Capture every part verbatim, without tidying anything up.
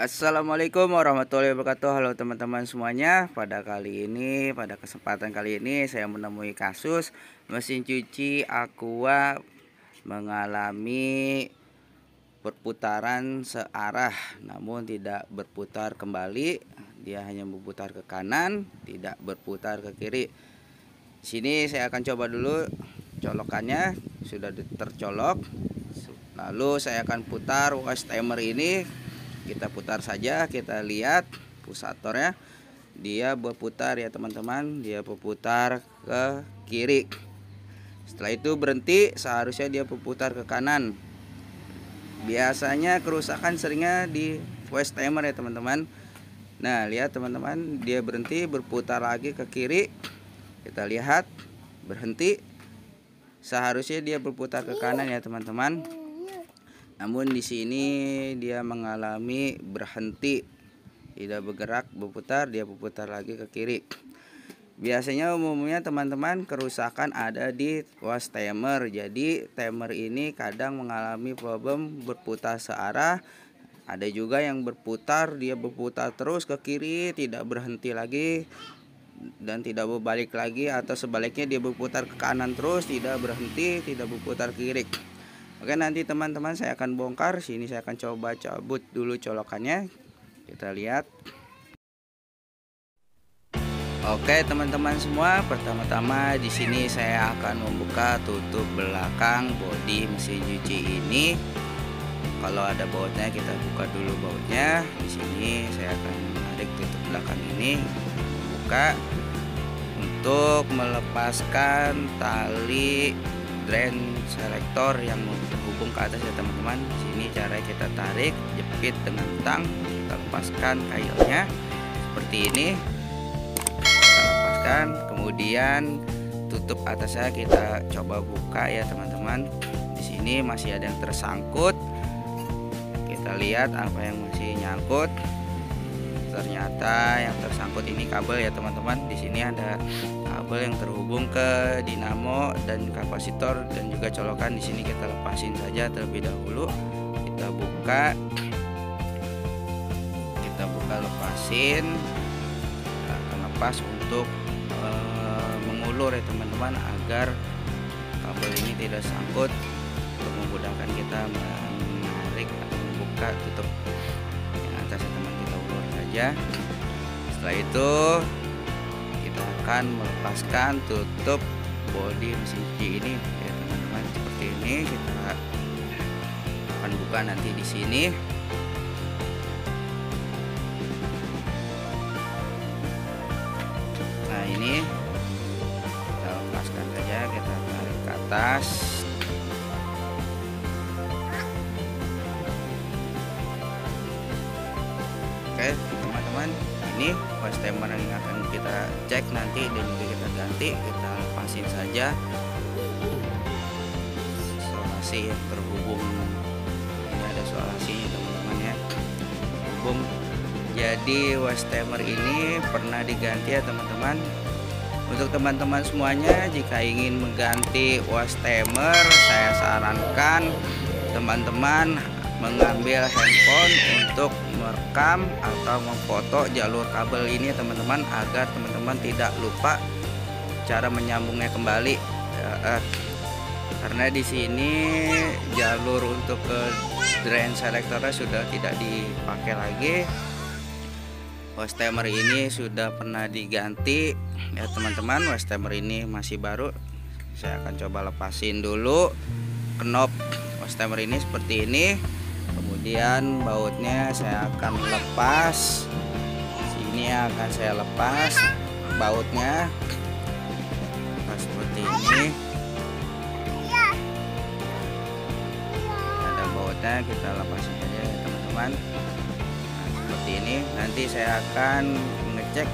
Assalamualaikum warahmatullahi wabarakatuh. Halo teman-teman semuanya. Pada kali ini, pada kesempatan kali ini saya menemui kasus mesin cuci Aqua mengalami perputaran searah namun tidak berputar kembali. Dia hanya berputar ke kanan, tidak berputar ke kiri. Sini saya akan coba dulu colokannya, sudah tercolok. Lalu saya akan putar wash timer ini. Kita putar saja, kita lihat pusatornya, dia berputar ya teman-teman, dia berputar ke kiri. Setelah itu berhenti, seharusnya dia berputar ke kanan. Biasanya kerusakan seringnya di wash timer ya teman-teman. Nah lihat teman-teman, dia berhenti, berputar lagi ke kiri. Kita lihat berhenti, seharusnya dia berputar ke kanan ya teman-teman. Namun di sini dia mengalami berhenti, tidak bergerak, berputar, dia berputar lagi ke kiri. Biasanya umumnya teman-teman kerusakan ada di wash timer. Jadi timer ini kadang mengalami problem berputar searah. Ada juga yang berputar, dia berputar terus ke kiri, tidak berhenti lagi dan tidak berbalik lagi, atau sebaliknya dia berputar ke kanan terus, tidak berhenti, tidak berputar ke kiri. Oke, nanti teman-teman saya akan bongkar. Sini saya akan coba cabut dulu colokannya. Kita lihat. Oke, teman-teman semua, pertama-tama di sini saya akan membuka tutup belakang bodi mesin cuci ini. Kalau ada bautnya kita buka dulu bautnya. Di sini saya akan menarik tutup belakang ini, buka untuk melepaskan tali drain selector yang terhubung ke atas ya teman-teman. Sini cara kita tarik, jepit dengan tang, kita lepaskan kailnya seperti ini. Kita lepaskan, kemudian tutup atasnya kita coba buka ya teman-teman. Di sini masih ada yang tersangkut. Kita lihat apa yang masih nyangkut. Ternyata yang tersangkut ini kabel ya teman-teman. Di sini ada kabel yang terhubung ke dinamo dan kapasitor dan juga colokan. Di sini kita lepasin saja terlebih dahulu. Kita buka, kita buka lepasin. Kita akan lepas untuk e, mengulur ya teman-teman, agar kabel ini tidak sangkut, untuk memudahkan kita menarik atau membuka tutup yang atas ya teman. Kita ulur saja. Setelah itu kita akan melepaskan tutup bodi mesin cuci ini ya teman-teman, seperti ini. Kita akan buka nanti di sini. Nah ini kita lepaskan saja, kita tarik ke atas. Oke teman-teman, ini wash timer yang akan kita cek nanti dan juga kita ganti. Kita lepasin saja isolasi yang terhubung. Ini ada isolasinya teman-teman ya, terhubung. Jadi wash timer ini pernah diganti ya teman-teman. Untuk teman-teman semuanya, jika ingin mengganti wash timer, saya sarankan teman-teman mengambil handphone untuk merekam atau memfoto jalur kabel ini teman-teman, agar teman-teman tidak lupa cara menyambungnya kembali ya, eh, karena di sini jalur untuk ke drain selectornya sudah tidak dipakai lagi. Wash timer ini sudah pernah diganti ya teman-teman. Wash timer ini masih baru. Saya akan coba lepasin dulu knob wash timer ini seperti ini. Kemudian bautnya saya akan lepas. Sini akan saya lepas bautnya. Lepas seperti ini. Ada bautnya, kita lepasin saja ya teman-teman. Nah, seperti ini. Nanti saya akan mengecek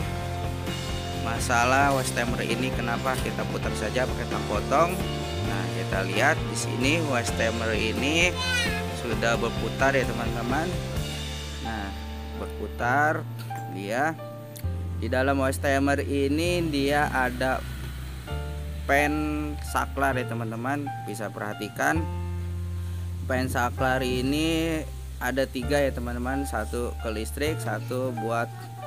masalah wash timer ini, kenapa kita putar saja pakai tang potong. Nah, kita lihat di sini wash timer ini sudah berputar ya teman-teman. Nah, berputar dia. Di dalam wash timer ini dia ada pen saklar ya teman-teman. Bisa perhatikan pen saklar ini ada tiga ya teman-teman, satu ke listrik, satu buat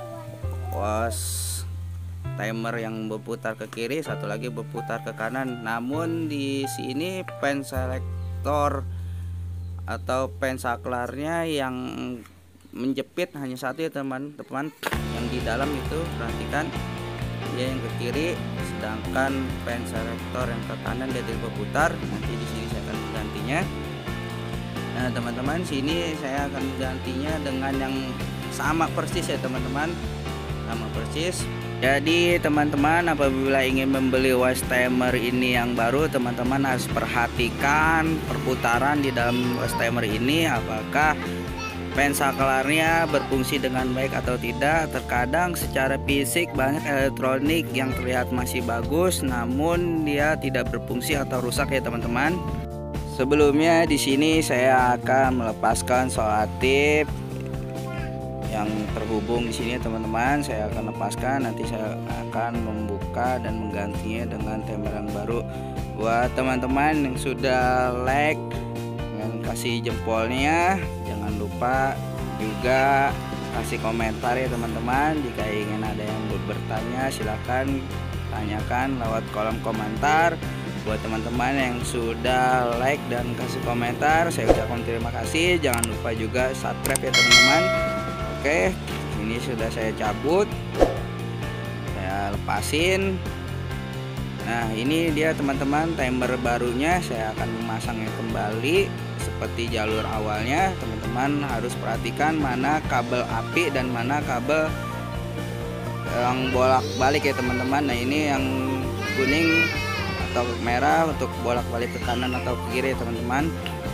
was timer yang berputar ke kiri, satu lagi berputar ke kanan. Namun di sini pen selektor atau pen saklarnya yang menjepit hanya satu ya teman-teman. Yang di dalam itu perhatikan dia yang ke kiri, sedangkan pen selektor yang ke kanan dia tidak berputar. Nanti di sini saya akan menggantinya. Nah teman-teman, sini saya akan menggantinya dengan yang sama persis ya teman-teman, sama persis. Jadi teman-teman, apabila ingin membeli watch timer ini yang baru, teman-teman harus perhatikan perputaran di dalam watch timer ini, apakah pen saklarnya berfungsi dengan baik atau tidak. Terkadang secara fisik banyak elektronik yang terlihat masih bagus, namun dia tidak berfungsi atau rusak ya teman-teman. Sebelumnya di sini saya akan melepaskan selotip yang terhubung di sini teman-teman. Saya akan lepaskan, nanti saya akan membuka dan menggantinya dengan timer yang baru. Buat teman-teman yang sudah like dengan kasih jempolnya, jangan lupa juga kasih komentar ya teman-teman. Jika ingin ada yang bertanya, silahkan tanyakan lewat kolom komentar. Buat teman-teman yang sudah like dan kasih komentar, saya ucapkan terima kasih. Jangan lupa juga subscribe ya teman-teman. Oke, ini sudah saya cabut, saya lepasin. Nah ini dia teman-teman timer barunya. Saya akan memasangnya kembali seperti jalur awalnya. Teman-teman harus perhatikan mana kabel api dan mana kabel yang bolak-balik ya teman-teman. Nah ini yang kuning atau merah untuk bolak-balik ke kanan atau ke kiri teman-teman.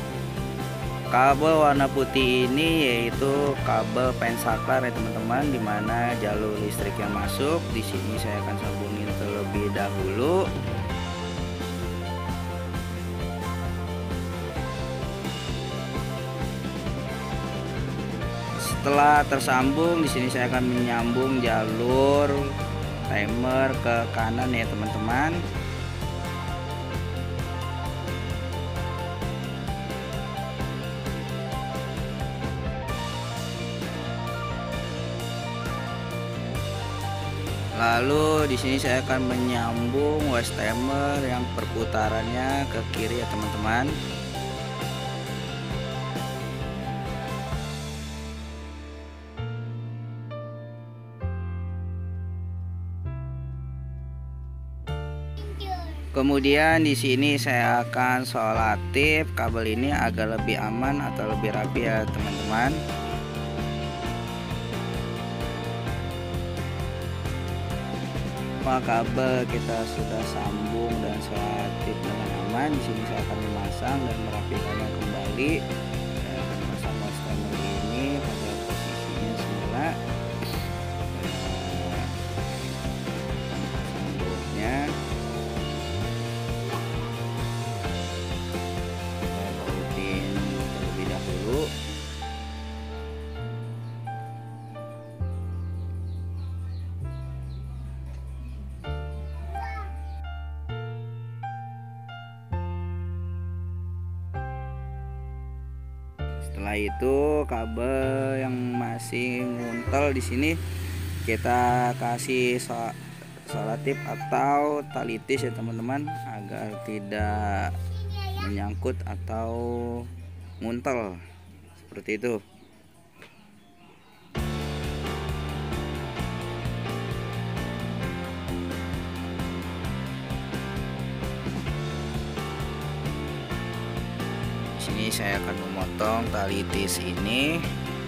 Kabel warna putih ini yaitu kabel pen saklar ya teman-teman, dimana jalur listrik yang masuk. Di sini saya akan sambungin terlebih dahulu. Setelah tersambung, di sini saya akan menyambung jalur timer ke kanan ya teman-teman. Lalu di sini saya akan menyambung watch timer yang perputarannya ke kiri ya teman-teman. Kemudian di sini saya akan selotip kabel ini agar lebih aman atau lebih rapi ya teman-teman. Kabel kita sudah sambung dan selotip dengan aman. Di sini saya akan memasang dan merapikannya kembali. Saya akan pasang watch timer ini pada posisinya semula. Pasang bautnya. Saya bautin terlebih dahulu. Setelah itu kabel yang masih nguntel di sini kita kasih selotip atau tali tis ya teman-teman, agar tidak menyangkut atau nguntel seperti itu. Ini saya akan memotong tali tis ini.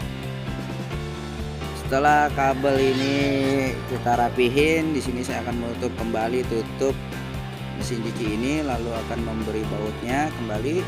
Setelah kabel ini kita rapihin, di sini saya akan menutup kembali tutup mesin cuci ini, lalu akan memberi bautnya kembali.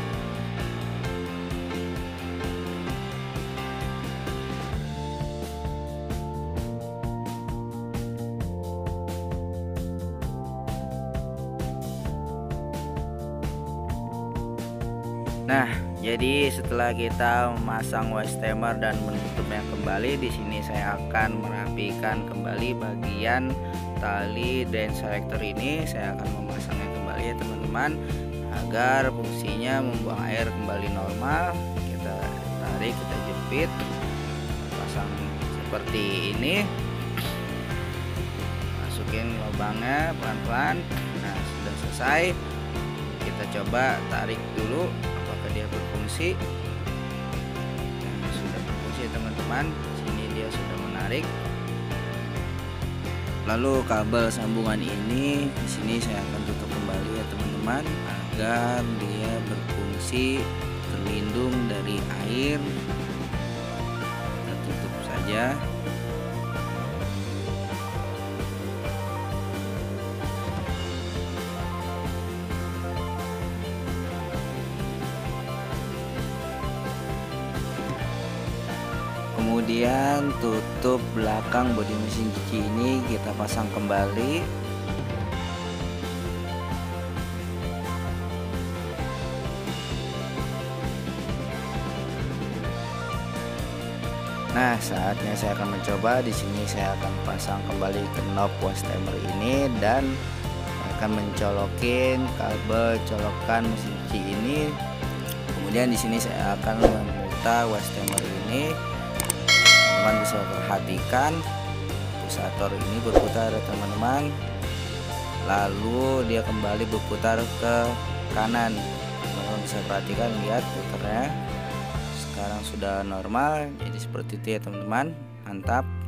Nah, jadi setelah kita memasang watch timer dan menutupnya kembali, di sini saya akan merapikan kembali bagian tali drain selector ini. Saya akan memasangnya kembali ya teman-teman, agar fungsinya membuang air kembali normal. Kita tarik, kita jepit jepit, pasang seperti ini, masukin lubangnya pelan-pelan. Nah, sudah selesai. Kita coba tarik dulu apakah dia berfungsi. Nah, sudah berfungsi teman-teman. Sini dia sudah menarik. Lalu kabel sambungan ini di sini saya akan tutup kembali ya teman-teman, agar dia berfungsi terlindung dari air. Kita tutup saja. Kemudian tutup belakang bodi mesin cuci ini kita pasang kembali. Nah, saatnya saya akan mencoba. Di sini saya akan pasang kembali ke knob wash timer ini dan akan mencolokin kabel colokan mesin cuci ini. Kemudian di sini saya akan memutar wash timer ini. Teman-teman bisa perhatikan pulsator ini berputar ya teman-teman, lalu dia kembali berputar ke kanan. Teman-teman bisa perhatikan, lihat putarnya sekarang sudah normal. Jadi seperti itu ya teman-teman, mantap.